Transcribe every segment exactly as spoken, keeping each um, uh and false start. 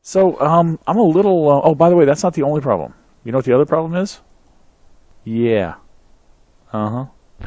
So, um, I'm a little... Uh, oh, by the way, that's not the only problem. You know what the other problem is? Yeah. Uh-huh.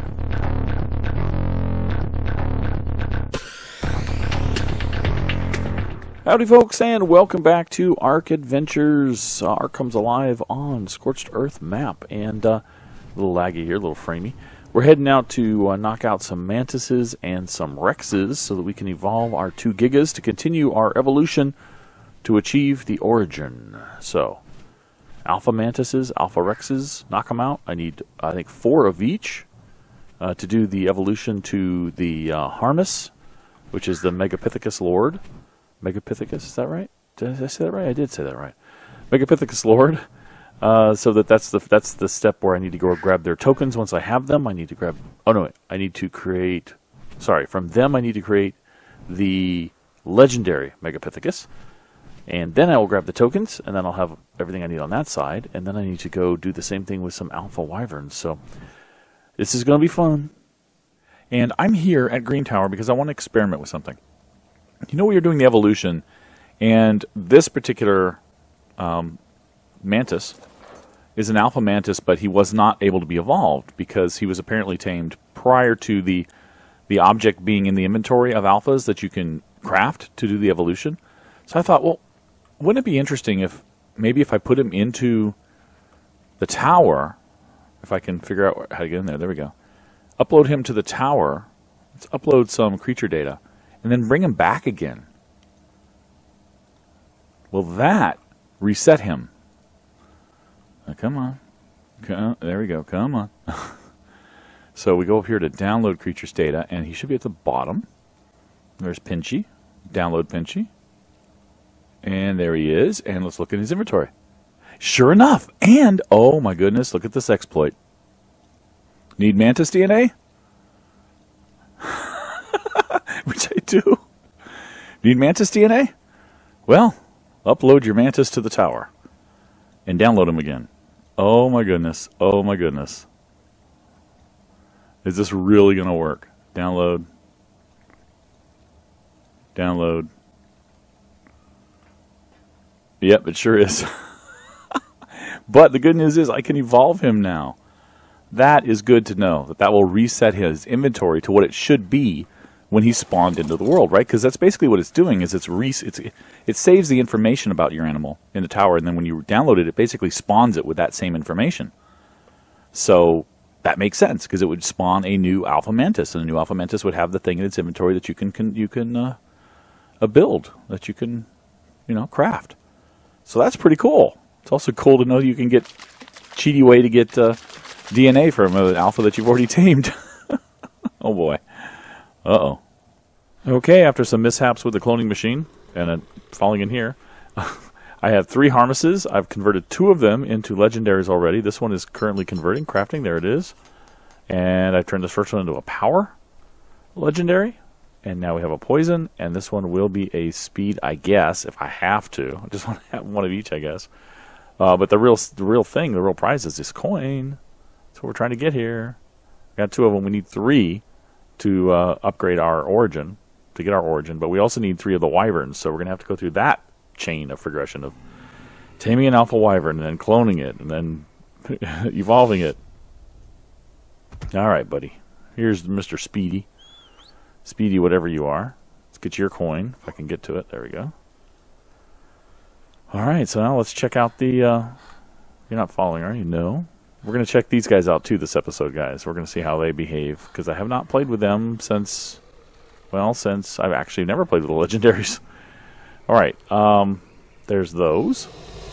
Howdy, folks, and welcome back to Ark Adventures. Uh, Ark comes alive on Scorched Earth map. And, uh, a little laggy here, a little framey. We're heading out to uh, knock out some Mantises and some Rexes so that we can evolve our two Gigas to continue our evolution to achieve the origin. So, Alpha Mantises, Alpha Rexes, knock them out. I need, I think, four of each uh, to do the evolution to the uh, Harness, which is the Megapithecus Lord. Megapithecus, is that right? Did I say that right? I did say that right. Megapithecus Lord. Uh, so that that's the that's the step where I need to go grab their tokens. Once I have them, I need to grab. Oh no, I need to create. Sorry, from them I need to create the legendary Megapithecus. And then I will grab the tokens, and then I'll have everything I need on that side. And then I need to go do the same thing with some Alpha Wyverns. So this is going to be fun. And I'm here at Green Tower because I want to experiment with something. You know, we are doing the evolution, and this particular um, Mantis is an Alpha Mantis, but he was not able to be evolved because he was apparently tamed prior to the, the object being in the inventory of Alphas that you can craft to do the evolution. So I thought, well, wouldn't it be interesting if maybe if I put him into the tower, if I can figure out how to get in there, there we go, upload him to the tower, let's upload some creature data, and then bring him back again. Will that reset him? Now, come on. Come, there we go. Come on. So we go up here to download creatures data, and he should be at the bottom. There's Pinchy. Download Pinchy. And there he is, and let's look at his inventory. Sure enough, and, oh my goodness, look at this exploit. Need Mantis D N A? Which I do. Need Mantis D N A? Well, upload your Mantis to the tower. And download him again. Oh my goodness, oh my goodness. Is this really going to work? Download. Download. Yep, it sure is. But the good news is I can evolve him now. That is good to know. That that will reset his inventory to what it should be when he spawned into the world, right? Because that's basically what it's doing. Is it's, re it's it saves the information about your animal in the tower, and then when you download it, it basically spawns it with that same information. So that makes sense because it would spawn a new Alpha Mantis, and a new Alpha Mantis would have the thing in its inventory that you can, can you can uh, uh, build, that you can, you know, craft. So that's pretty cool. It's also cool to know you can get cheaty way to get uh, D N A from an alpha that you've already tamed. Oh boy. Uh-oh. Okay, after some mishaps with the cloning machine and uh, falling in here, I have three Harnesses. I've converted two of them into legendaries already. This one is currently converting, crafting. There it is. And I've turned this first one into a power legendary. And now we have a poison, and this one will be a speed, I guess, if I have to. I just want to have one of each, I guess. Uh, but the real, the real thing, the real prize is this coin. That's what we're trying to get here. We got two of them. We need three to uh, upgrade our origin, to get our origin. But we also need three of the wyverns, so we're going to have to go through that chain of progression of taming an alpha wyvern, and then cloning it, and then evolving it. All right, buddy. Here's Mister Speedy. Speedy, whatever you are. Let's get your coin, if I can get to it. There we go. Alright, so now let's check out the... Uh, you're not following, are you? No. We're going to check these guys out, too, this episode, guys. We're going to see how they behave, because I have not played with them since... Well, since I've actually never played with the legendaries. Alright, um, there's those.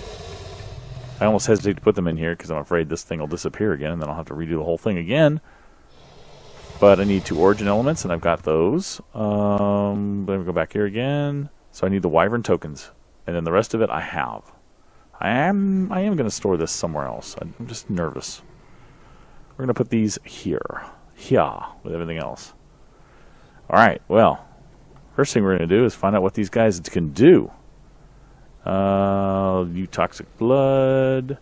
I almost hesitate to put them in here, because I'm afraid this thing will disappear again, and then I'll have to redo the whole thing again. But I need two origin elements, and I've got those. Um, let me go back here again. So I need the wyvern tokens, and then the rest of it I have. I am I am going to store this somewhere else. I'm just nervous. We're going to put these here, here, with everything else. All right. Well, first thing we're going to do is find out what these guys can do. Uh, you toxic blood.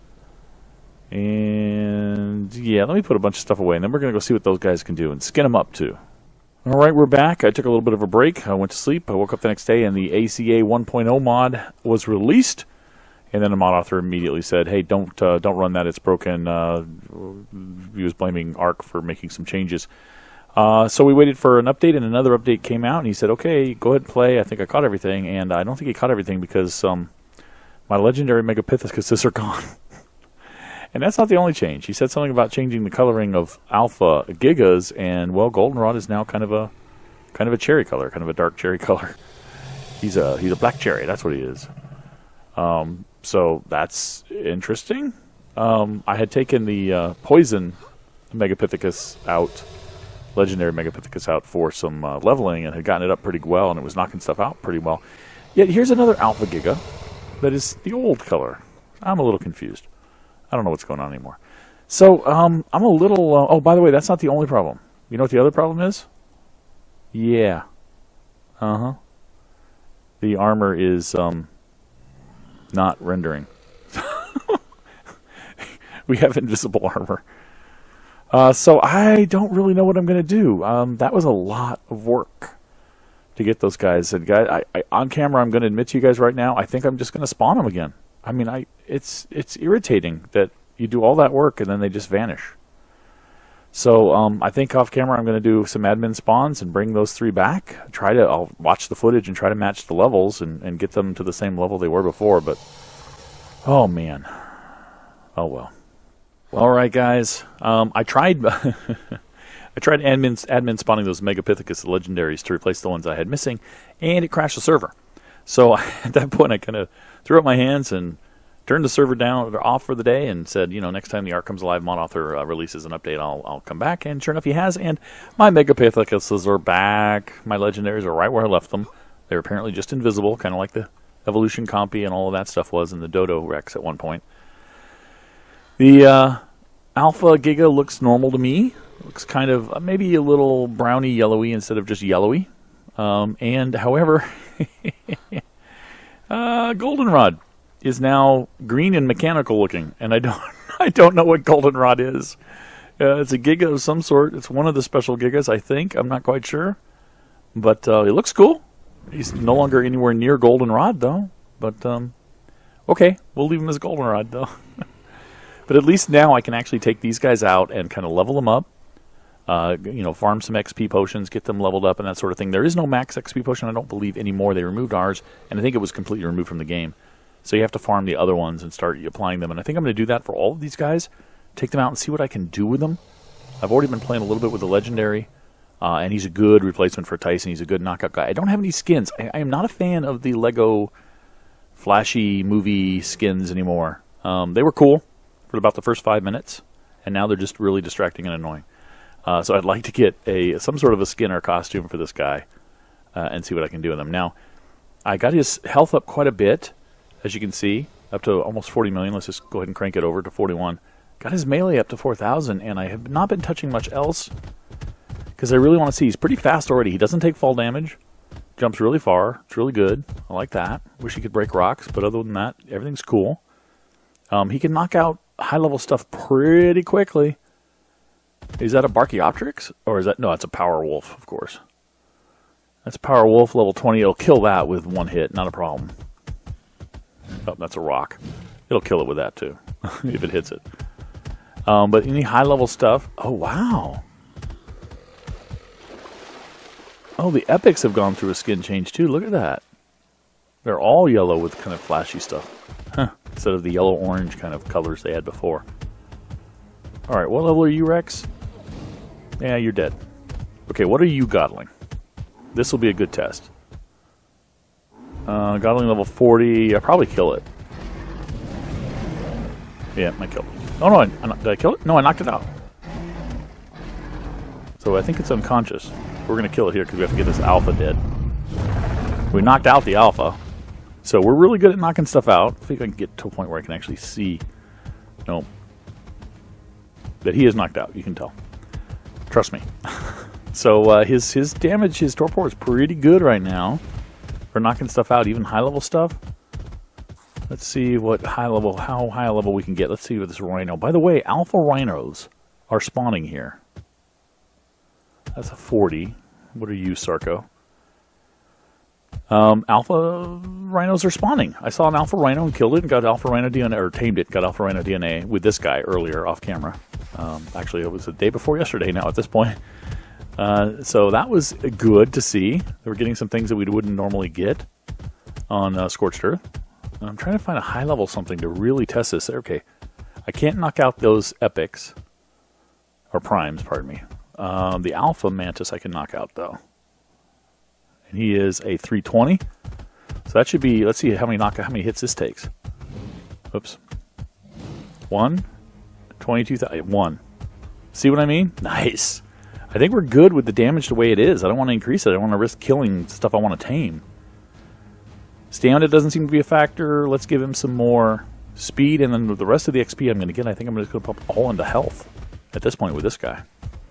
And yeah, let me put a bunch of stuff away, and then we're going to go see what those guys can do and skin them up too. All right, we're back. I took a little bit of a break. I went to sleep. I woke up the next day, and the A C A one point oh mod was released. And then the mod author immediately said, "Hey, don't uh, don't run that. It's broken." Uh, he was blaming Ark for making some changes. Uh, so we waited for an update, and another update came out, and he said, "Okay, go ahead and play. I think I caught everything." And I don't think he caught everything because um, my legendary Megapithecus are gone. And that's not the only change. He said something about changing the coloring of Alpha Gigas, and well, Goldenrod is now kind of a kind of a cherry color, kind of a dark cherry color. He's a he's a black cherry. That's what he is. Um, so that's interesting. Um, I had taken the uh, poison Megapithecus out, legendary Megapithecus out for some uh, leveling, and had gotten it up pretty well, and it was knocking stuff out pretty well. Yet here's another Alpha Giga that is the old color. I'm a little confused. I don't know what's going on anymore. So, um, I'm a little... Uh, oh, by the way, that's not the only problem. You know what the other problem is? Yeah. Uh-huh. The armor is, um, not rendering. We have invisible armor. Uh, so I don't really know what I'm going to do. Um, that was a lot of work to get those guys. And guys, I, I, on camera, I'm going to admit to you guys right now, I think I'm just going to spawn them again. I mean, I it's it's irritating that you do all that work and then they just vanish. So um, I think off camera I'm going to do some admin spawns and bring those three back. Try to I'll watch the footage and try to match the levels and, and get them to the same level they were before. But oh man, oh well. Well, all right, guys. Um, I tried I tried admin admin spawning those Megapithecus legendaries to replace the ones I had missing, and it crashed the server. So at that point, I kind of threw up my hands and turned the server down or off for the day, and said, you know, next time the Ark Comes Alive mod author uh, releases an update, I'll I'll come back. And sure enough, he has. And my Megapithecus are back. My legendaries are right where I left them. They're apparently just invisible, kind of like the Evolution Compy and all of that stuff was in the Dodo Rex at one point. The uh, Alpha Giga looks normal to me. Looks kind of uh, maybe a little browny yellowy instead of just yellowy. Um, and however, uh, Goldenrod is now green and mechanical looking, and I don't, I don't know what Goldenrod is. Uh, it's a Giga of some sort. It's one of the special Gigas, I think. I'm not quite sure, but uh, it looks cool. He's no longer anywhere near Goldenrod, though. But um, okay, we'll leave him as Goldenrod, though. But at least now I can actually take these guys out and kind of level them up. Uh, you know, farm some X P potions, get them leveled up and that sort of thing. There is no max X P potion, I don't believe, anymore. They removed ours, and I think it was completely removed from the game. So you have to farm the other ones and start applying them. And I think I'm going to do that for all of these guys. Take them out and see what I can do with them. I've already been playing a little bit with the Legendary, uh, and he's a good replacement for Tyson. He's a good knockout guy. I don't have any skins. I, I am not a fan of the Lego flashy movie skins anymore. Um, they were cool for about the first five minutes, and now they're just really distracting and annoying. Uh, so I'd like to get a some sort of a skin or costume for this guy uh, and see what I can do with him. Now, I got his health up quite a bit, as you can see, up to almost forty million. Let's just go ahead and crank it over to forty-one. Got his melee up to four thousand, and I have not been touching much else because I really want to see. He's pretty fast already. He doesn't take fall damage, jumps really far. It's really good. I like that. Wish he could break rocks, but other than that, everything's cool. Um, he can knock out high-level stuff pretty quickly. Is that a Barchiopteryx? Or is that... No, that's a Power Wolf, of course. That's a Power Wolf, level twenty. It'll kill that with one hit. Not a problem. Oh, that's a rock. It'll kill it with that, too, if it hits it. Um, but any high-level stuff... Oh, wow. Oh, the Epics have gone through a skin change, too. Look at that. They're all yellow with kind of flashy stuff. Huh. Instead of the yellow-orange kind of colors they had before. Alright, what level are you, Rex? Yeah, you're dead. Okay, what are you godling? This will be a good test. Uh, godling level forty. I'll probably kill it. Yeah, I killed it. Oh, no, I, I, did I kill it? No, I knocked it out. So I think it's unconscious. We're going to kill it here because we have to get this alpha dead. We knocked out the alpha. So we're really good at knocking stuff out. I think I can get to a point where I can actually see. No. That he is knocked out, you can tell. Trust me. So uh, his his damage, his torpor is pretty good right now for knocking stuff out, even high level stuff. Let's see what high level, how high level we can get. Let's see with this rhino. By the way, alpha rhinos are spawning here. That's a forty. What are you, Sarko? Um, alpha rhinos are spawning. I saw an alpha rhino and killed it and got alpha rhino D N A, or tamed it, got alpha rhino D N A with this guy earlier off camera. Um, actually, it was the day before yesterday now at this point. Uh, so that was good to see. They were getting some things that we wouldn't normally get on uh, Scorched Earth. I'm trying to find a high level something to really test this. Okay, I can't knock out those epics, or primes, pardon me. Um, the alpha mantis I can knock out though. And he is a three twenty. So that should be, let's see how many knock how many hits this takes. Oops. One. twenty-two thousand. One. See what I mean? Nice. I think we're good with the damage the way it is. I don't want to increase it. I don't want to risk killing stuff I want to tame. Stamina doesn't seem to be a factor. Let's give him some more speed, and then with the rest of the X P I'm going to get, I think I'm just going to pump all into health at this point with this guy.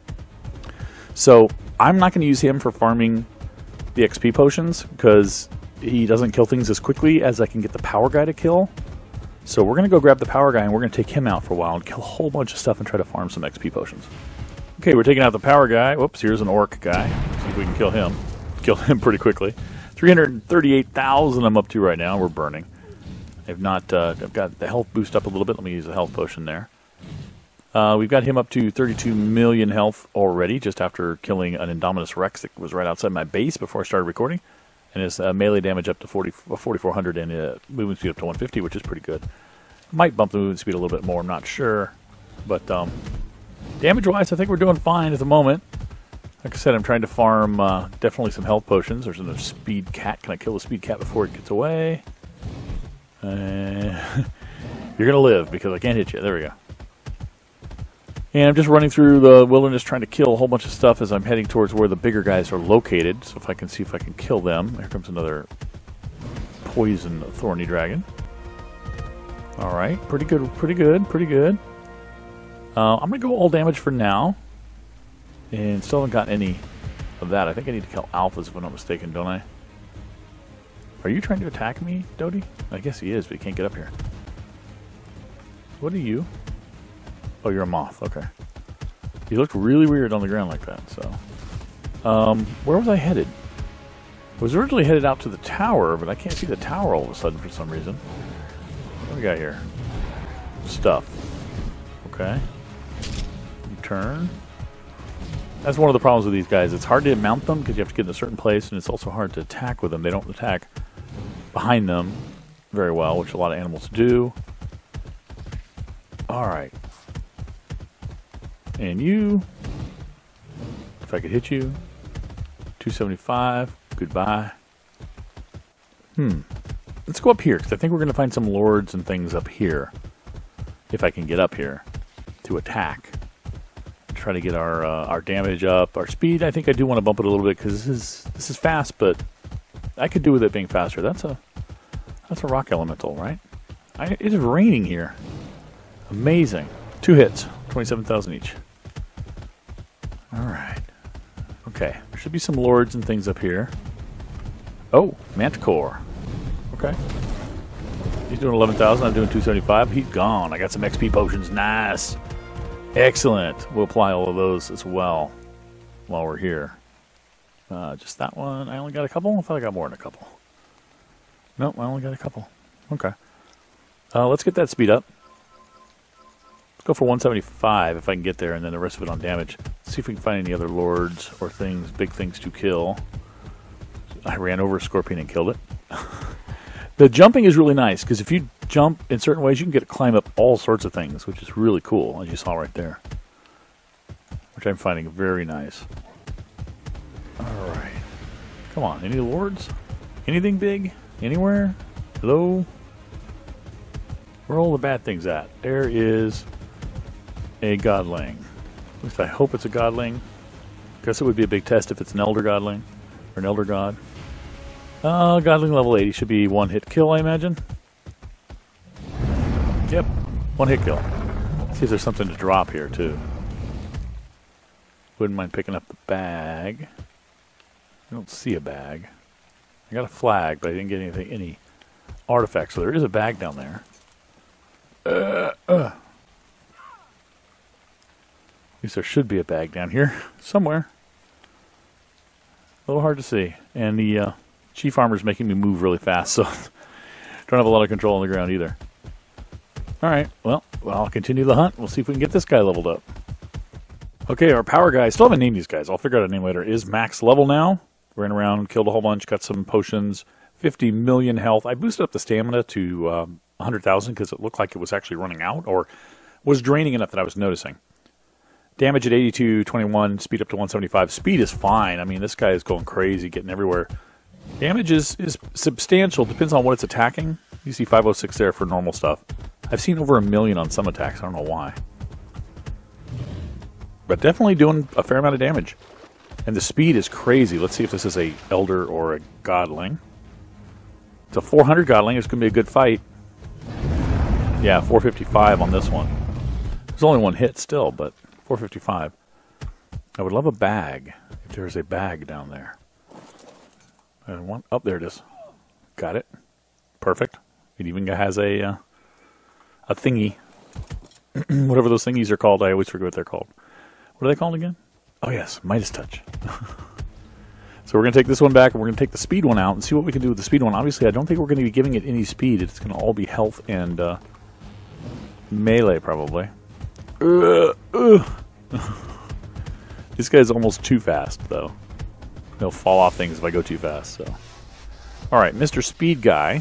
So I'm not going to use him for farming the X P potions because he doesn't kill things as quickly as I can get the power guy to kill. So we're going to go grab the power guy and we're going to take him out for a while and kill a whole bunch of stuff and try to farm some X P potions. Okay, we're taking out the power guy. Whoops, here's an orc guy. See if we can kill him. Kill him pretty quickly. three hundred thirty-eight thousand I'm up to right now. We're burning. I've not. Uh, I've got the health boost up a little bit. Let me use the health potion there. Uh, we've got him up to thirty-two million health already, just after killing an Indominus Rex that was right outside my base before I started recording. And his uh, melee damage up to forty-four hundred and uh, movement speed up to one fifty, which is pretty good. Might bump the movement speed a little bit more, I'm not sure. But um, damage-wise, I think we're doing fine at the moment. Like I said, I'm trying to farm uh, definitely some health potions. There's another speed cat. Can I kill the speed cat before it gets away? Uh, you're going to live because I can't hit you. There we go. And I'm just running through the wilderness trying to kill a whole bunch of stuff as I'm heading towards where the bigger guys are located. So if I can see if I can kill them. Here comes another poison thorny dragon. All right, pretty good, pretty good, pretty good. Uh, I'm going to go all damage for now. And still haven't got any of that. I think I need to kill alphas if I'm not mistaken, don't I? Are you trying to attack me, Dodie? I guess he is, but he can't get up here. What are you? Oh, you're a moth. Okay. You looked really weird on the ground like that. So, um, where was I headed? I was originally headed out to the tower, but I can't see the tower all of a sudden for some reason. What do we got here? Stuff. Okay. Turn. That's one of the problems with these guys. It's hard to mount them because you have to get in a certain place, and it's also hard to attack with them. They don't attack behind them very well, which a lot of animals do. All right. And you, if I could hit you, two seventy-five, goodbye. Hmm. Let's go up here, because I think we're going to find some lords and things up here, if I can get up here to attack. Try to get our uh, our damage up, our speed. I think I do want to bump it a little bit, because this is this is fast, but I could do with it being faster. That's a that's a rock elemental, right? I, it is raining here. Amazing. Two hits, twenty-seven thousand each. All right. Okay, there should be some lords and things up here. Oh, Manticore. Okay. He's doing eleven thousand. I'm doing two seventy-five. He's gone. I got some X P potions. Nice. Excellent. We'll apply all of those as well while we're here. Uh, just that one. I only got a couple? I thought I got more than a couple. Nope, I only got a couple. Okay. Uh, let's get that speed up. Let's go for one seventy-five if I can get there, and then the rest of it on damage. Let's see if we can find any other lords or things, big things to kill. I ran over a scorpion and killed it. The jumping is really nice, because if you jump in certain ways, you can get to climb up all sorts of things, which is really cool, as you saw right there. Which I'm finding very nice. Alright. Come on, any lords? Anything big? Anywhere? Hello? Where are all the bad things at? There is a godling. At least I hope it's a godling. Guess it would be a big test if it's an elder godling. Or an elder god. Uh, godling level eighty should be one hit kill, I imagine. Yep, one hit kill. See if there's something to drop here, too. Wouldn't mind picking up the bag. I don't see a bag. I got a flag, but I didn't get anything, any artifacts. So there is a bag down there. Uh, uh. At least there should be a bag down here somewhere. little hard to see. And the uh, chief armor is making me move really fast, so don't have a lot of control on the ground either. All right, well, well, I'll continue the hunt. We'll see if we can get this guy leveled up. Okay, our power guy, still haven't named these guys. I'll figure out a name later, is max level now. Ran around, killed a whole bunch, got some potions, fifty million health. I boosted up the stamina to um, one hundred thousand because it looked like it was actually running out or was draining enough that I was noticing. Damage at eighty-two, twenty-one, speed up to one seventy-five. Speed is fine. I mean, this guy is going crazy, getting everywhere. Damage is, is substantial, depends on what it's attacking. You see five oh six there for normal stuff. I've seen over a million on some attacks, I don't know why. But definitely doing a fair amount of damage. And the speed is crazy. Let's see if this is a Elder or a Godling. It's a four hundred Godling, it's going to be a good fight. Yeah, four fifty-five on this one. There's only one hit still, but four fifty-five. I would love a bag, if there's a bag down there. And one, oh, there it is. Got it. Perfect. It even has a uh, a thingy. Whatever those thingies are called, I always forget what they're called. What are they called again? Oh yes, Midas Touch. So we're going to take this one back, and we're going to take the speed one out and see what we can do with the speed one. Obviously, I don't think we're going to be giving it any speed. It's going to all be health and uh, melee, probably. Uh, uh. This guy's almost too fast, though. He'll fall off things if I go too fast. So, all right, Mister Speed Guy.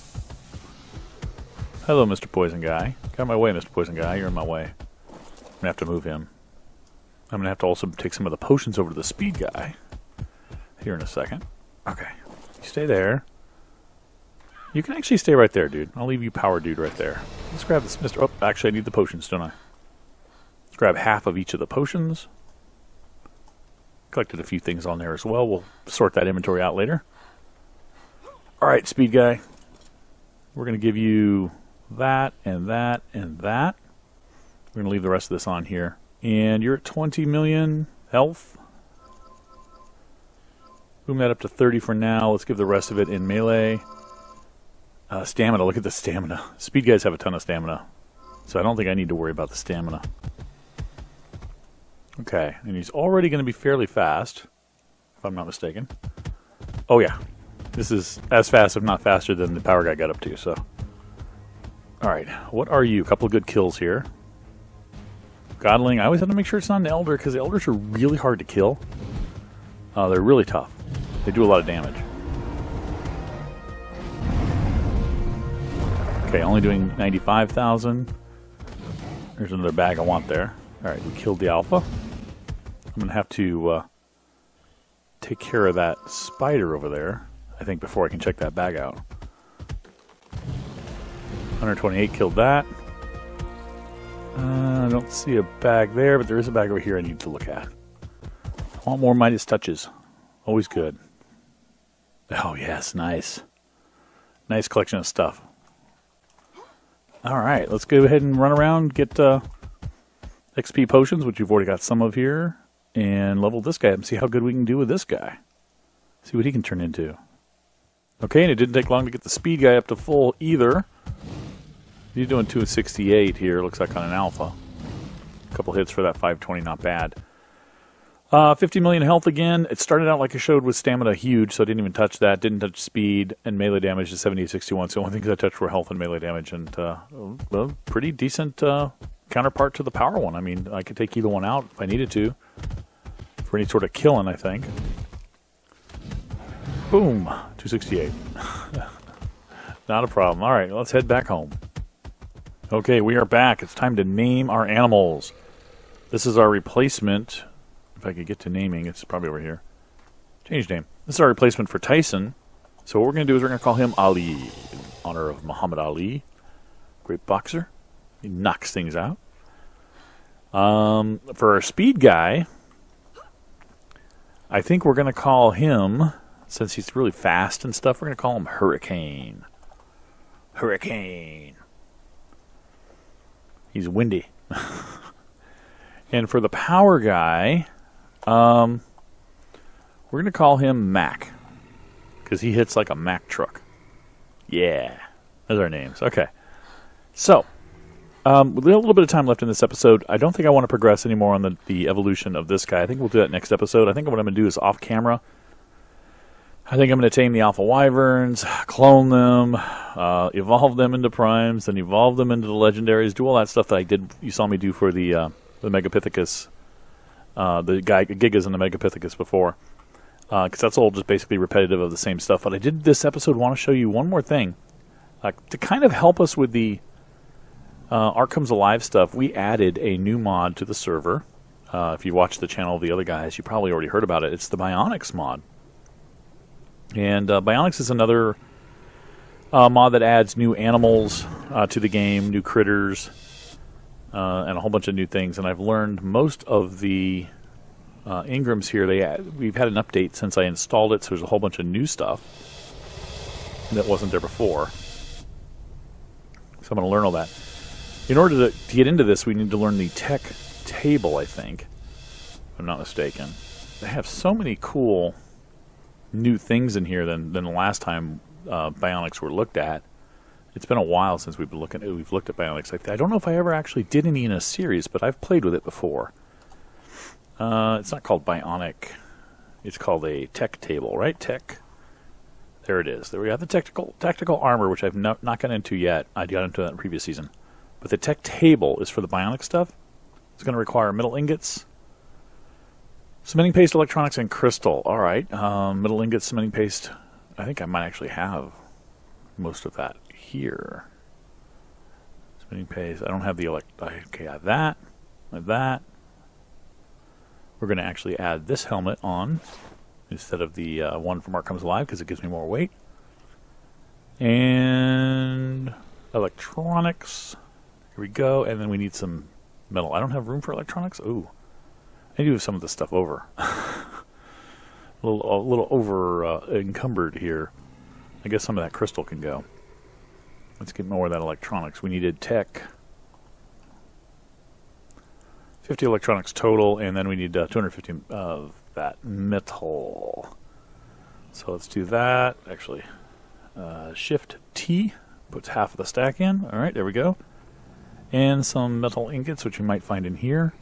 Hello, Mister Poison Guy. Get out of my way, Mister Poison Guy. You're in my way. I'm going to have to move him. I'm going to have to also take some of the potions over to the Speed Guy here in a second. Okay. You stay there. You can actually stay right there, dude. I'll leave you Power Dude right there. Let's grab this Mister Oh, actually, I need the potions, don't I? Let's grab half of each of the potions. Collected a few things on there as well. We'll sort that inventory out later. Alright, Speed Guy. We're going to give you that and that and that. We're going to leave the rest of this on here. And you're at twenty million health. Boom that up to thirty for now. Let's give the rest of it in melee. Uh, stamina. Look at the stamina. Speed guys have a ton of stamina. So I don't think I need to worry about the stamina. Okay. And he's already going to be fairly fast, if I'm not mistaken. Oh, yeah. This is as fast, if not faster, than the power guy got up to. So, all right. What are you? A couple of good kills here. Godling. I always have to make sure it's not an Elder, because the Elders are really hard to kill. Uh, they're really tough. They do a lot of damage. Okay, only doing ninety-five thousand. There's another bag I want there. Alright, we killed the Alpha. I'm going to have to uh, take care of that spider over there, I think, before I can check that bag out. one twenty-eight killed that. Uh, I don't see a bag there, but there is a bag over here I need to look at. I want more Midas Touches. Always good. Oh, yes, nice. Nice collection of stuff. Alright, let's go ahead and run around, get uh, X P potions, which you've already got some of here, and level this guy up and see how good we can do with this guy. See what he can turn into. Okay, and it didn't take long to get the speed guy up to full either. He's doing two sixty-eight here, looks like on an Alpha. A couple hits for that five twenty, not bad. Uh, fifty million health again. It started out like I showed with stamina huge, so I didn't even touch that. Didn't touch speed, and melee damage is seventy-eight sixty-one. So the only things I touched were health and melee damage, and uh, well, pretty decent uh, counterpart to the power one. I mean, I could take either one out if I needed to for any sort of killing, I think. Boom, two sixty-eight. Not a problem. All right, let's head back home. Okay, we are back. It's time to name our animals. This is our replacement. If I could get to naming, it's probably over here. Change name. This is our replacement for Tyson. So what we're going to do is we're going to call him Ali, in honor of Muhammad Ali. Great boxer. He knocks things out. Um, for our speed guy, I think we're going to call him, since he's really fast and stuff, we're going to call him Hurricane. Hurricane. He's windy. And for the power guy, um, we're going to call him Mac. Because he hits like a Mack truck. Yeah. Those are our names. Okay. So, um, with a little bit of time left in this episode, I don't think I want to progress anymore on the, the evolution of this guy. I think we'll do that next episode. I think what I'm going to do is off camera. I think I'm going to tame the Alpha Wyverns, clone them, uh, evolve them into primes, then evolve them into the legendaries, do all that stuff that I did. You saw me do for the uh, the Megapithecus, uh, the guy, Gigas and the Megapithecus before, because uh, that's all just basically repetitive of the same stuff. But I did this episode want to show you one more thing. Uh, to kind of help us with the uh, Ark Comes Alive stuff, we added a new mod to the server. Uh, if you watch the channel of the other guys, you probably already heard about it. It's the Bionics mod. And uh, Bionics is another uh, mod that adds new animals uh, to the game, new critters, uh, and a whole bunch of new things. And I've learned most of the uh, Ingrams here, they add, we've had an update since I installed it, so there's a whole bunch of new stuff that wasn't there before. So I'm going to learn all that. In order to, to get into this, we need to learn the tech table, I think, if I'm not mistaken. They have so many cool new things in here than, than the last time uh, Bionics were looked at. It's been a while since we've been looking. We've looked at Bionics. I, I don't know if I ever actually did any in a series, but I've played with it before. Uh, it's not called Bionic. It's called a tech table, right? Tech. There it is. There we have the technical tactical armor, which I've no, not gotten into yet. I got into that in the previous season. But the tech table is for the Bionic stuff. It's going to require metal ingots, cementing paste, electronics, and crystal. All right. Um, metal ingots, cementing paste. I think I might actually have most of that here. Cementing paste. I don't have the elect. Okay, I have that. I have that. We're going to actually add this helmet on instead of the uh, one from Ark Comes Alive because it gives me more weight. And electronics. Here we go. And then we need some metal. I don't have room for electronics. Ooh. I do have some of this stuff over. a little, a little over uh, encumbered here. I guess some of that crystal can go. Let's get more of that electronics. We needed tech. fifty electronics total, and then we need uh, two hundred fifty of that metal. So let's do that. Actually, uh, Shift T puts half of the stack in. All right, there we go. And some metal ingots, which you might find in here.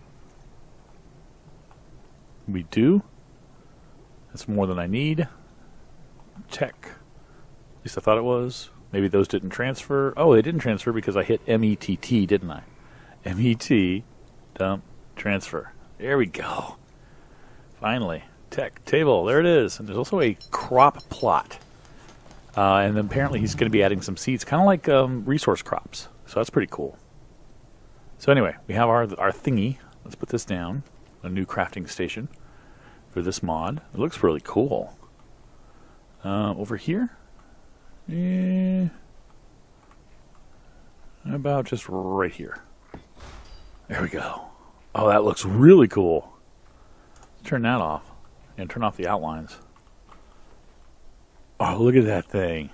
We do. That's more than I need. Tech. At least I thought it was. Maybe those didn't transfer. Oh, they didn't transfer because I hit M E T T, didn't I? M E T, dump, transfer. There we go. Finally. Tech table. There it is. And there's also a crop plot. Uh, and then apparently he's going to be adding some seeds, kind of like um, resource crops. So that's pretty cool. So anyway, we have our, our thingy. Let's put this down. A new crafting station for this mod. It looks really cool. Uh, over here, eh, about just right here. There we go. Oh, that looks really cool. Let's turn that off and turn off the outlines. Oh, look at that thing.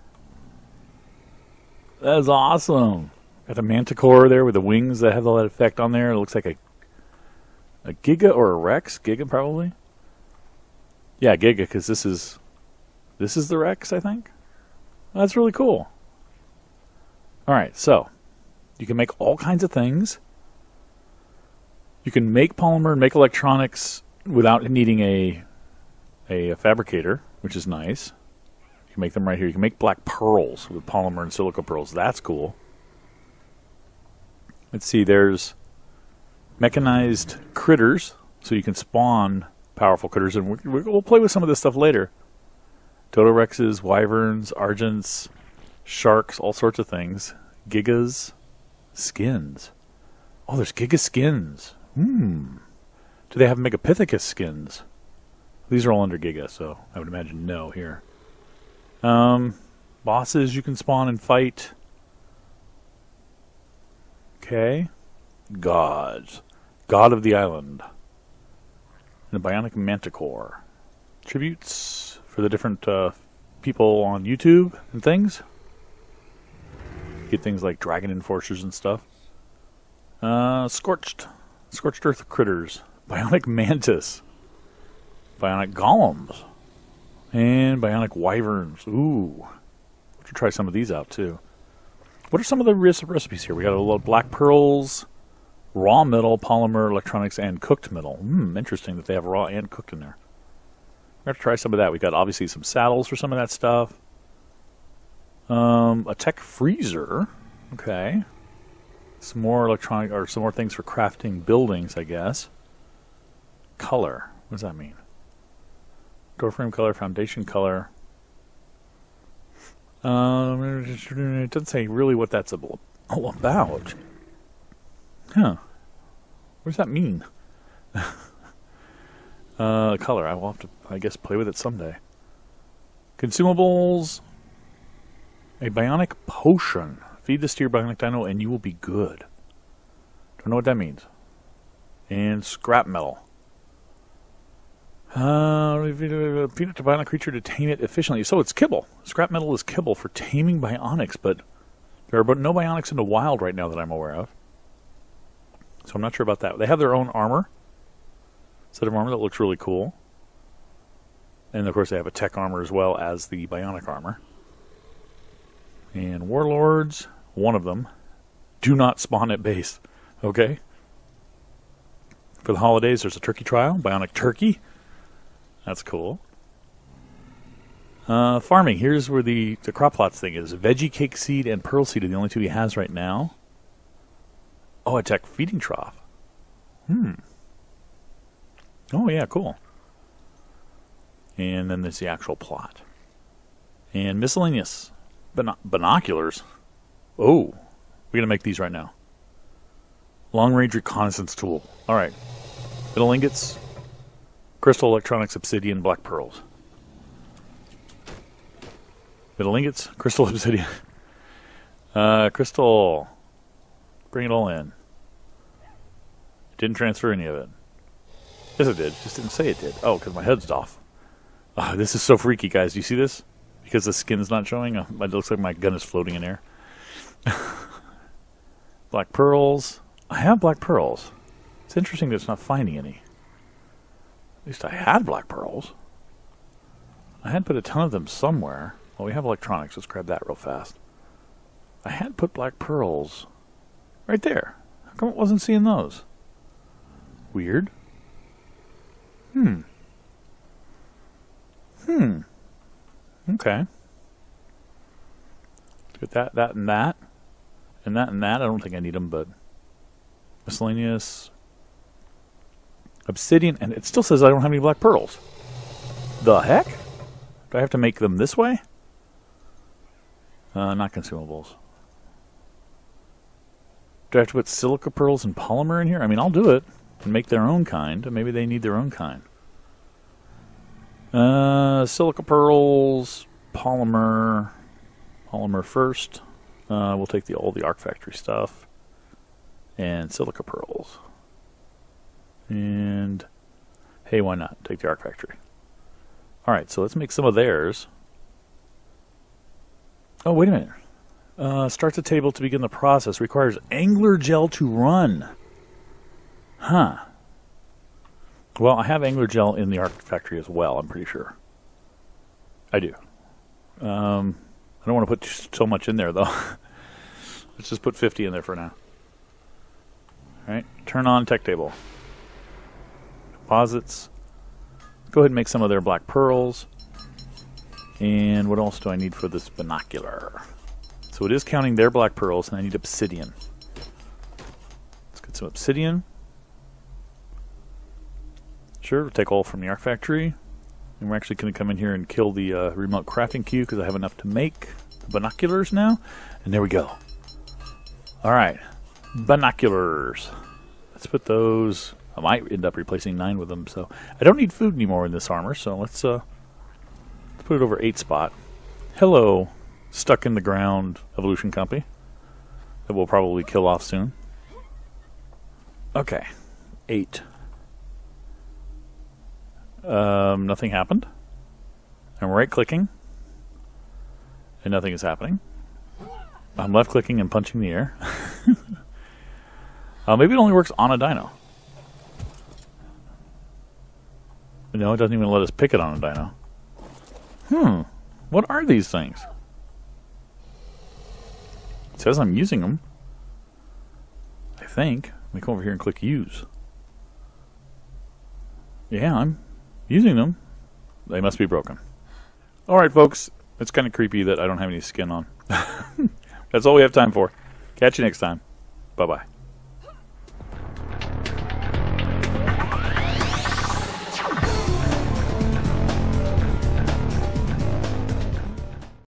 That's awesome. Got the Manticore there with the wings that have all that effect on there. It looks like a A Giga or a Rex? Giga probably? Yeah, Giga, because this is this is the Rex, I think. That's really cool. Alright, so you can make all kinds of things. You can make polymer and make electronics without needing a, a, a fabricator, which is nice. You can make them right here. You can make black pearls with polymer and silica pearls. That's cool. Let's see, there's mechanized critters, so you can spawn powerful critters, and we'll, we'll play with some of this stuff later. Dodo-Rexes, Wyverns, Argents, Sharks, all sorts of things. Gigas, skins. Oh, there's Giga skins. Hmm. Do they have Megapithecus skins? These are all under Giga, so I would imagine no here. Um, bosses you can spawn and fight. Okay. Gods. God of the Island. And the Bionic Manticore. Tributes for the different uh, people on YouTube and things. Get things like Dragon Enforcers and stuff. Uh, Scorched. Scorched Earth Critters. Bionic Mantis. Bionic Golems. And Bionic Wyverns. Ooh. We'll try some of these out too. What are some of the recipes here? We got a little black pearls, raw metal, polymer, electronics, and cooked metal. Hmm, interesting that they have raw and cooked in there. We're going to try some of that. We got obviously some saddles for some of that stuff. Um, a tech freezer. Okay. Some more electronic, or some more things for crafting buildings, I guess. Color. What does that mean? Doorframe color, foundation color. Um, it doesn't say really what that's all about. Huh. What does that mean? uh, color. I will have to, I guess, play with it someday. Consumables. A bionic potion. Feed this to your bionic dino and you will be good. Don't know what that means. And scrap metal. Uh, feed it to bionic creature to tame it efficiently. So it's kibble. Scrap metal is kibble for taming bionics, but there are no bionics in the wild right now that I'm aware of. So I'm not sure about that. They have their own armor. Set of armor that looks really cool. And of course they have a tech armor as well as the bionic armor. And warlords, one of them, do not spawn at base. Okay? For the holidays, there's a turkey trial, bionic turkey. That's cool. Uh, farming, here's where the, the crop plots thing is. Veggie cake seed and pearl seed are the only two he has right now. Oh, a tech feeding trough. Hmm. Oh, yeah, cool. And then there's the actual plot. And miscellaneous. Bino binoculars. Oh, we're going to make these right now. Long-range reconnaissance tool. All right. Metal ingots, crystal electronics, obsidian, black pearls. Metal ingots, crystal, obsidian. Uh, crystal. Bring it all in. Didn't transfer any of it. Yes, it did. Just didn't say it did. Oh, because my head's off. Oh, this is so freaky, guys. Do you see this? Because the skin's not showing. It looks like my gun is floating in air. Black pearls. I have black pearls. It's interesting that it's not finding any. At least I had black pearls. I had put a ton of them somewhere. Well, we have electronics. Let's grab that real fast. I had put black pearls right there. How come it wasn't seeing those? Weird. Hmm. Hmm. Okay. Get that, that, and that. And that and that. I don't think I need them, but... Miscellaneous. Obsidian. And it still says I don't have any black pearls. The heck? Do I have to make them this way? Uh, not consumables. Do I have to put silica pearls and polymer in here? I mean, I'll do it. And make their own kind. Maybe they need their own kind. Uh, silica pearls, polymer, polymer first. Uh, we'll take the all the Arc Factory stuff, and silica pearls. And hey, why not take the Arc Factory? All right, so let's make some of theirs. Oh, wait a minute. Uh, start the table to begin the process. Requires angler gel to run. Huh. Well, I have angler gel in the Arc Factory as well, I'm pretty sure. I do. Um, I don't want to put so much in there, though. Let's just put fifty in there for now. Alright, turn on tech table. Deposits. Go ahead and make some of their black pearls. And what else do I need for this binocular? So it is counting their black pearls, and I need obsidian. Let's get some obsidian. Sure, we'll take all from the Arc Factory. And we're actually going to come in here and kill the uh, remote crafting queue because I have enough to make the binoculars now. And there we go. Alright, binoculars. Let's put those... I might end up replacing nine with them, so... I don't need food anymore in this armor, so let's, uh, let's put it over eight spot. Hello, stuck in the ground evolution company. That we'll probably kill off soon. Okay, eight. Um, nothing happened. I'm right-clicking, and nothing is happening. I'm left-clicking and punching the air. uh, maybe it only works on a dino. No, it doesn't even let us pick it on a dino. Hmm. What are these things? It says I'm using them. I think. Let me come over here and click use. Yeah, I'm using them. They must be broken. All right, folks. It's kind of creepy that I don't have any skin on. That's all we have time for. Catch you next time. Bye-bye.